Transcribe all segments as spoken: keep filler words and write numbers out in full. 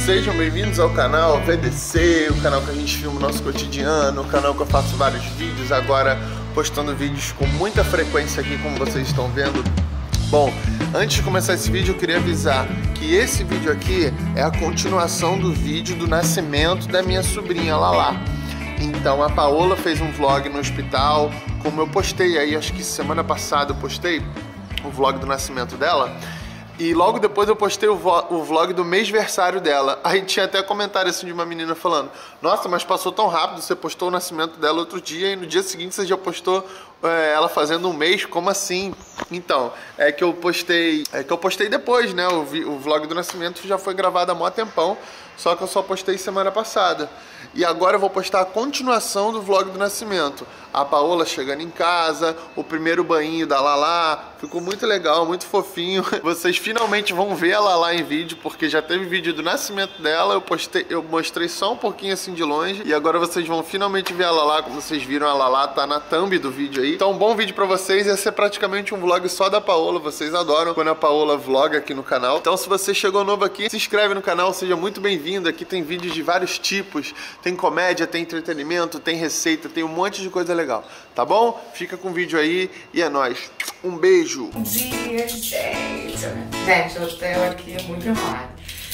Sejam bem-vindos ao canal V D C, o canal que a gente filma o nosso cotidiano, o canal que eu faço vários vídeos, agora postando vídeos com muita frequência aqui, como vocês estão vendo. Bom, antes de começar esse vídeo eu queria avisar que esse vídeo aqui é a continuação do vídeo do nascimento da minha sobrinha Lala. Então a Paola fez um vlog no hospital, como eu postei aí, acho que semana passada eu postei o vlog do nascimento dela. E logo depois eu postei o vlog do mêsversário dela. Aí tinha até comentário assim de uma menina falando: nossa, mas passou tão rápido, você postou o nascimento dela outro dia e no dia seguinte você já postou é, ela fazendo um mês, como assim? Então, é que eu postei, é que eu postei depois, né? O, o vlog do nascimento já foi gravado há mó tempão, só que eu só postei semana passada. E agora eu vou postar a continuação do vlog do nascimento. A Paola chegando em casa, o primeiro banho da Lala, ficou muito legal, muito fofinho. Vocês finalmente vão ver a Lala em vídeo, porque já teve vídeo do nascimento dela, eu postei, eu mostrei só um pouquinho assim de longe, e agora vocês vão finalmente ver a Lala, como vocês viram, a Lala tá na thumb do vídeo aí. Então, um bom vídeo pra vocês, ia ser praticamente um vlog só da Paola, vocês adoram quando a Paola vloga aqui no canal. Então, se você chegou novo aqui, se inscreve no canal, seja muito bem-vindo. Aqui tem vídeos de vários tipos, tem comédia, tem entretenimento, tem receita, tem um monte de coisa legal, tá bom? Fica com o vídeo aí e é nóis. Um beijo! Bom dia, gente! Gente, eu tenho aqui muito enrolado,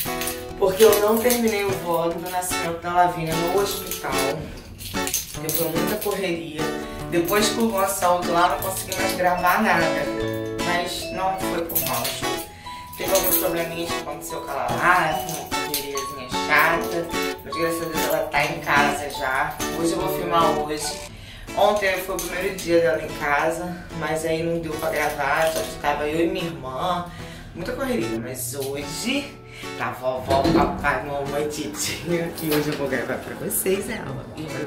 porque eu não terminei o vlog do nascimento da Lavínia no hospital, porque foi muita correria. Depois que o Luan saiu de lá, não consegui mais gravar nada, mas não foi por mal. Teve alguns probleminhas que aconteceu com a Lala, foi uma correriazinha chata, mas graças a Deus ela tá em casa já. Hoje eu vou filmar hoje. Ontem foi o primeiro dia dela em casa, mas aí não deu pra gravar, só estava eu e minha irmã. Muita correria, mas hoje tá vovó, papai, mamãe, titia. E hoje eu vou gravar pra vocês ela.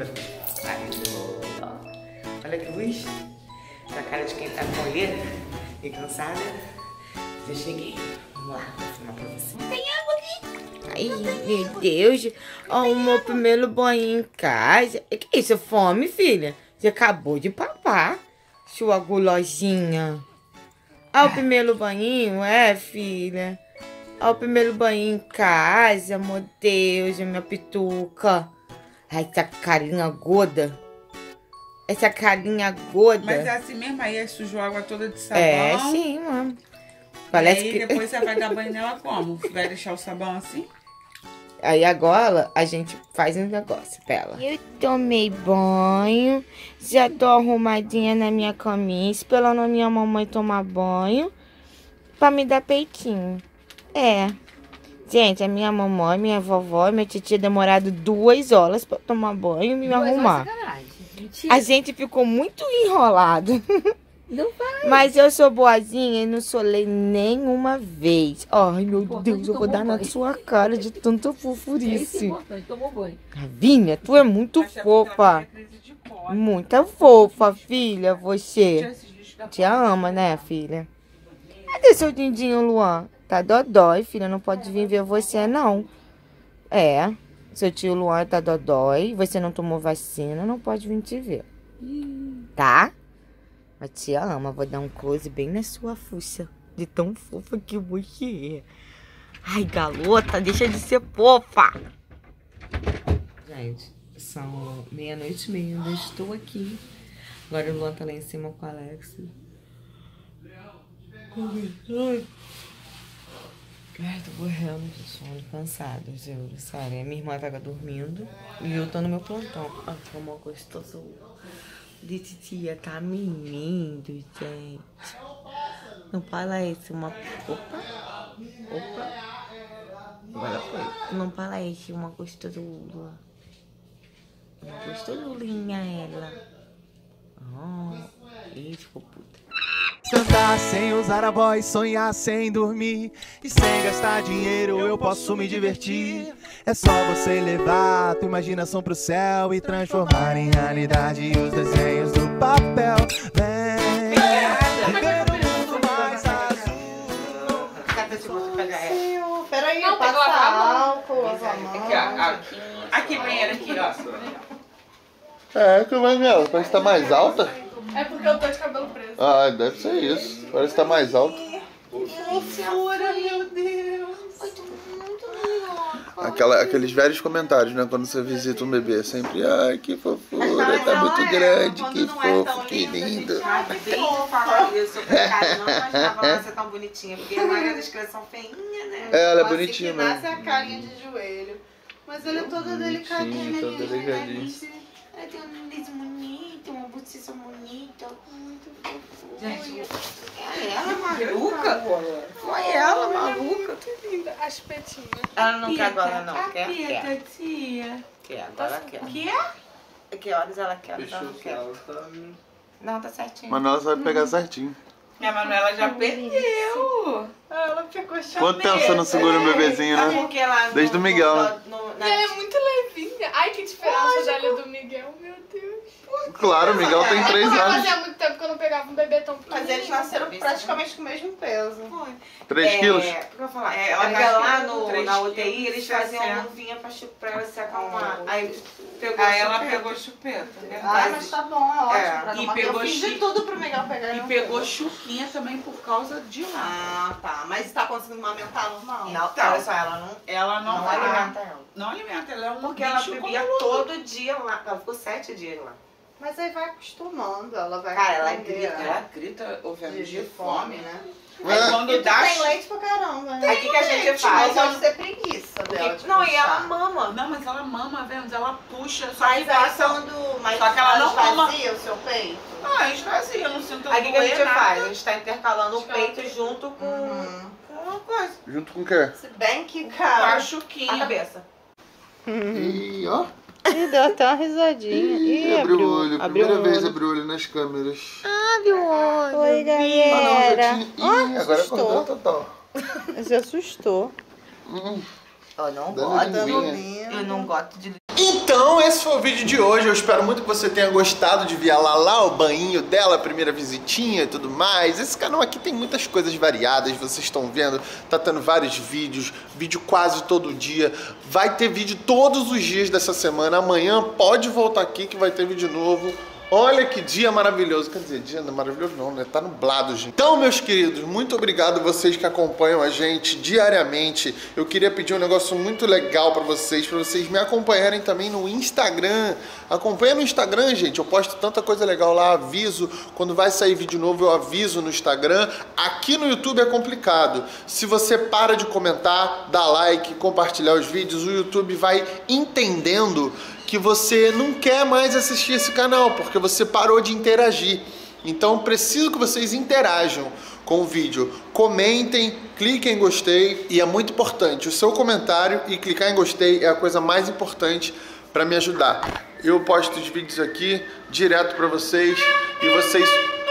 Olha que luz, na cara de quem tá colhida e cansada. Já cheguei, vamos lá, vou filmar pra vocês. Tem água aqui? Ai, meu Deus, ó, o meu primeiro banho em casa. Que isso, fome, filha? Você acabou de papar, sua gulosinha. Ó, o primeiro banho, é, filha? Ó, o primeiro banho em casa, meu Deus, minha pituca. Ai, essa carinha gorda. Essa carinha gorda. Mas é assim mesmo, aí sujou a água toda de sabão. É, sim, mano. Parece e aí que... depois você vai dar banho nela como? Vai deixar o sabão assim? Aí agora a gente faz um negócio pra ela. Eu tomei banho, já tô arrumadinha na minha caminha, esperando a minha mamãe tomar banho pra me dar peitinho. É. Gente, a minha mamãe, minha vovó e minha titia demorado duas horas pra tomar banho e me duas arrumar. A gente ficou muito enrolado. Não vai. Mas eu sou boazinha e não solei nenhuma vez. Ai, meu Deus, eu vou dar na sua cara de tanta fofurice. Ravinha, tu é muito fofa. Muita fofa, filha, você. Te ama, né, filha? Cadê seu dindinho, Luan? Tá dodói, filha, não pode vir ver você, não. É, seu tio Luan tá dodói, você não tomou vacina, não pode vir te ver. Tá? A tia ama, vou dar um close bem na sua fuça, de tão fofa que você é. Ai, garota, deixa de ser fofa. Gente, são meia-noite e meia, ainda estou aqui. Agora o Luan tá lá em cima com o Alex. Ai, tô morrendo de sono, cansada, juro, sério. A minha irmã tava dormindo e eu tô no meu plantão. Ai, como gostoso. De titia tá mimindo, gente. Não fala isso, uma... Opa, opa. Agora foi. Não fala isso, uma gostosura. Uma gostosurinha ela. Oh, ih, ficou puta. Cantar sem usar a voz, sonhar sem dormir e sem gastar dinheiro eu posso me divertir. É só você levar a tua imaginação pro céu e transformar em realidade os desenhos do papel. Vem viver um mundo mais azul. Cadê se você pegar ela? Peraí, Não, passa álcool, lava a mão. Aqui, ó, aqui. Aqui, banheiro, aqui, ó. É, como é que é? Parece que tá mais alta. É porque eu tô de cabelo preso. Ah, deve ser isso. Parece que tá mais alto. Que loucura, meu Deus. Ai, tô muito melhor. Aquela, aqueles velhos comentários, né? Quando você visita um bebê, sempre, ai, que fofura, tá muito grande, que fofo, que lindo. Ai, que fofo, fala isso, eu cara, não imaginava ela ser tão bonitinha, porque a maioria das crianças são feinhas, né? É, ela é Assim bonitinha que mesmo. nasce a carinha de joelho. Mas ele é todo delicadinho. todo delicadinho. Ela tem um nariz bonito, uma bochecha bonita. Muito fofo. Gente, é ela maluca? Foi ela maluca? Que linda. As petinhas. Ela não quer agora não, a quer? Quer. Pieta, tia. Quer, agora quer. O que é? Que horas ela quer? Ela não quer. Não, tá certinho. Manuela vai pegar certinho. Minha Manuela já perdeu. Ela pegou chameta. Quanto tempo você não segura um bebezinho, É né? porque ela Desde no- o Miguel, no- né? no- E na- ela é muito levinha. Ai, que diferença dela do Miguel, meu Deus. Claro, o Miguel tem três Porque anos. fazia muito tempo que eu não pegava um bebê tão pequeno. Mas eles nasceram praticamente com o mesmo peso. Três quilos? É, o que eu ia falar? É, É, ela porque tá lá com no, três na U T I quilos, eles faziam sessenta. luvinha pra, chu- pra ela se acalmar. Aí pegou Aí ela chupeta. pegou chupeta, né? Ai, mas tá bom, é ótimo. É, pra e não- pegou eu fiz de chi- tudo pro Miguel pegar. E não pegou pegou. chuquinha também por causa de lá. Ah, tá. Mas tá conseguindo amamentar normal? Não, Tá. olha só, ela não, Ela não, não tá- alimenta ela. Não alimenta, ela é um Porque ela bicho bebia como todo dia lá. Ela ficou sete dias lá. Mas aí vai acostumando, ela vai Cara, ela aprender grita, a- Ela grita ouvindo de, de, de fome, fome, né? né? Aí Ah. quando E tu dá... tem leite pra caramba, né? Aí o que, que a gente Mas faz? pode ser preguiça dela. de Não, e puxar. ela mama. Não, mas ela mama, vendo? Ela puxa, só Mas que aí passa... quando. Mas Só que ela não mama. esvazia o seu peito? Ah, esvazia, eu não sinto Aí o que, que a gente doer nada. faz? A gente tá intercalando o Acho que ela peito tem- junto com, Uhum. com uma coisa. Junto com o quê? Se bem que, Com a cara. A chuquinha. cabeça. Ih, ó. Ih, deu até uma risadinha. Ih, abriu o olho. Primeira vez abriu o olho nas câmeras. Abre o olho. Oi, Ah, não, já galera. tinha. Ih, agora acordou total. Se assustou. Hum. Eu não Dando gosto. linguinha. Eu não gosto de. Então, esse foi o vídeo de hoje. Eu espero muito que você tenha gostado de ver a Lala, o banhinho dela, a primeira visitinha e tudo mais. Esse canal aqui tem muitas coisas variadas, vocês estão vendo. Tá tendo vários vídeos, vídeo quase todo dia. Vai ter vídeo todos os dias dessa semana. Amanhã pode voltar aqui que vai ter vídeo novo. Olha que dia maravilhoso. Quer dizer, dia não é maravilhoso não, né? Tá nublado, gente. Então, meus queridos, muito obrigado vocês que acompanham a gente diariamente. Eu queria pedir um negócio muito legal pra vocês, pra vocês me acompanharem também no Instagram. Acompanha no Instagram, gente. Eu posto tanta coisa legal lá, aviso. Quando vai sair vídeo novo, eu aviso no Instagram. Aqui no YouTube é complicado. Se você para de comentar, dar like, compartilhar os vídeos, o YouTube vai entendendo que você não quer mais assistir esse canal, porque você parou de interagir. Então preciso que vocês interajam com o vídeo. Comentem, cliquem em gostei, e é muito importante. O seu comentário e clicar em gostei é a coisa mais importante para me ajudar. Eu posto os vídeos aqui direto para vocês e vocês...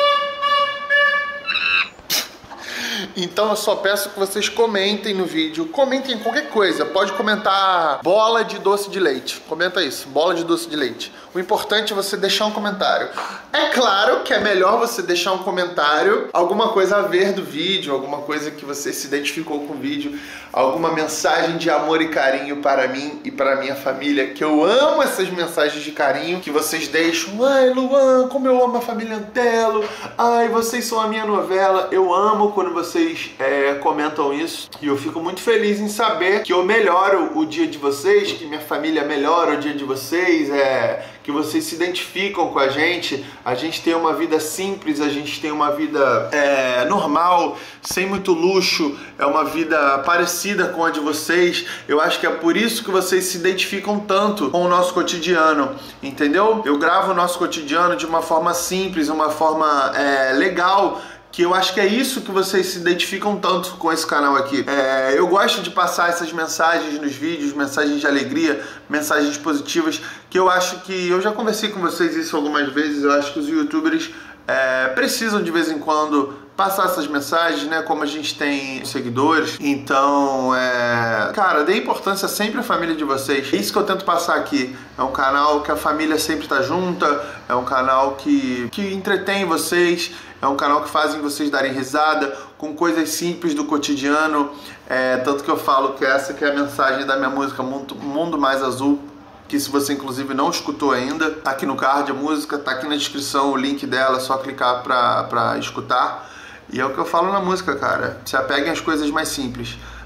Então eu só peço que vocês comentem no vídeo. Comentem qualquer coisa. Pode comentar bola de doce de leite. Comenta isso, bola de doce de leite. O importante é você deixar um comentário. É claro que é melhor você deixar um comentário, alguma coisa a ver do vídeo, alguma coisa que você se identificou com o vídeo, alguma mensagem de amor e carinho para mim e para minha família, que eu amo essas mensagens de carinho que vocês deixam. Ai, Luan, como eu amo a família Antelo. Ai, vocês são a minha novela. Eu amo quando vocês é, comentam isso. E eu fico muito feliz em saber que eu melhoro o dia de vocês, que minha família melhora o dia de vocês, é, que vocês se identificam com a gente. A gente tem uma vida simples, a gente tem uma vida é, normal, sem muito luxo, é uma vida parecida com a de vocês. Eu acho que é por isso que vocês se identificam tanto com o nosso cotidiano, entendeu? Eu gravo o nosso cotidiano de uma forma simples, uma forma é, legal, que eu acho que é isso que vocês se identificam tanto com esse canal aqui. É, eu gosto de passar essas mensagens nos vídeos, mensagens de alegria, mensagens positivas, que eu acho que... Eu já conversei com vocês isso algumas vezes, eu acho que os youtubers é, precisam de vez em quando passar essas mensagens, né? Como a gente tem seguidores. Então, é... cara, dê importância sempre à família de vocês. É isso que eu tento passar aqui. É um canal que a família sempre tá junta, é um canal que, que entretém vocês, é um canal que faz vocês darem risada com coisas simples do cotidiano. É, tanto que eu falo que essa que é a mensagem da minha música Mundo, Mundo Mais Azul, que se você inclusive não escutou ainda, tá aqui no card a música, tá aqui na descrição o link dela, é só clicar pra, pra escutar. E é o que eu falo na música, cara. Se apeguem às coisas mais simples.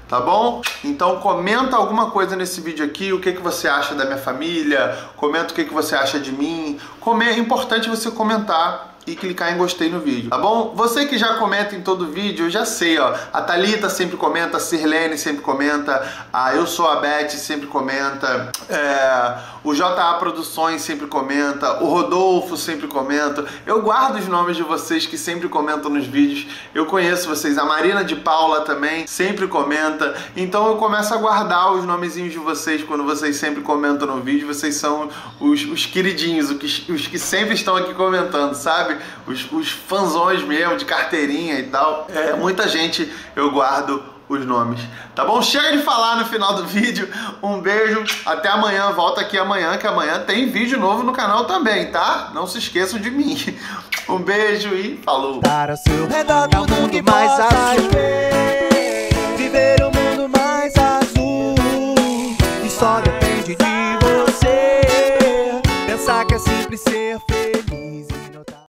tá bom? Então comenta alguma coisa nesse vídeo aqui, o que, que você acha da minha família, comenta o que, que você acha de mim. É importante você comentar e clicar em gostei no vídeo, tá bom? Você que já comenta em todo vídeo, eu já sei, ó. A Thalita sempre comenta, a Sirlene sempre comenta, a Eu Sou a Beth sempre comenta, é, o J A Produções sempre comenta, o Rodolfo sempre comenta. Eu guardo os nomes de vocês que sempre comentam nos vídeos, eu conheço vocês. A Marina de Paula também sempre comenta. Então eu começo a guardar os nomezinhos de vocês quando vocês sempre comentam no vídeo. Vocês são os, os queridinhos, os que, os que sempre estão aqui comentando, sabe? Os, os fanzões mesmo, de carteirinha e tal. É, muita gente eu guardo os nomes, tá bom? Chega de falar no final do vídeo. Um beijo, até amanhã. Volta aqui amanhã, que amanhã tem vídeo novo no canal também, tá? Não se esqueçam de mim. Um beijo e falou. Para o seu redor do mundo mais azul, viver um mundo mais azul, e só depende de você. Pensar que é simples ser feliz.